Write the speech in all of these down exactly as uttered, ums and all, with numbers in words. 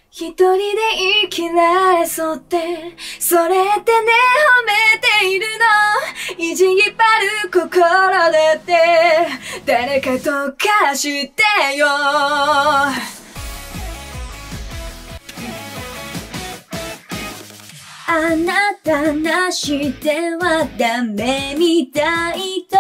一人で生きられそうって、それってね、褒めているの。意地引っ張る心だって、誰かと貸してよ。あなたなしではダメみたいと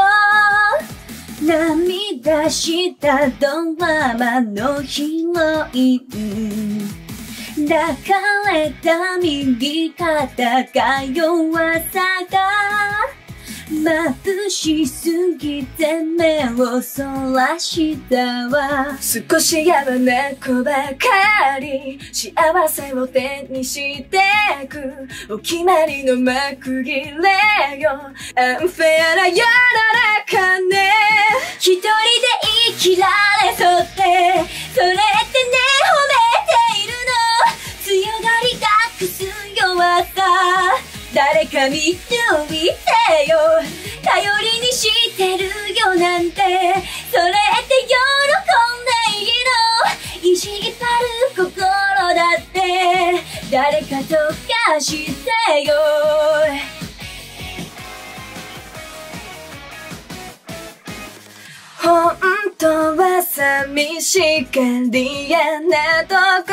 涙したドラマのヒロイン、抱かれた右肩が弱さが眩しすぎて目をそらしたわ。少しやわな子ばかり幸せを手にしてく、お決まりの幕切れよ。アンフェアな世の中ね。一人で生きられそうって、それってね、褒めているの。強がり隠す弱さ、誰か見抜いてよ。頼りにしてるよなんて、それって喜んでいいの。意地引っ張る心だって、誰かと貸してよ。本当は寂しがり屋なとこ、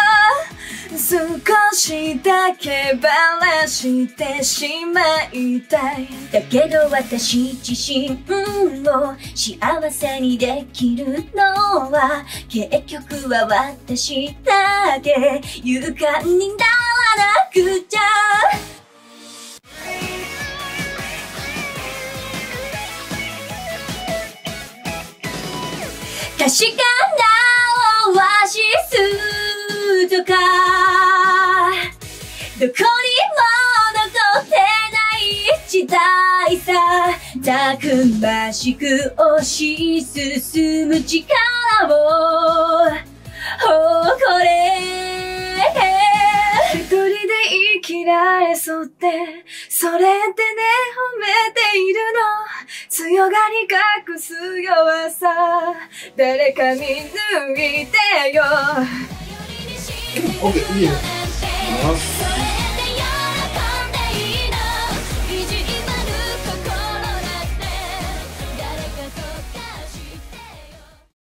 少しだけバラしてしまいたい。だけど私自身を幸せにできるのは結局は私だけ。勇敢にならなくちゃ。確かなオアシスとかどこにも残ってない時代さ、たくましく推し進む力を誇れ。一人で生きられそうって、それってね、褒めているの。強がり隠す弱さ、誰か見抜いてよ。 オッケー、いいよ。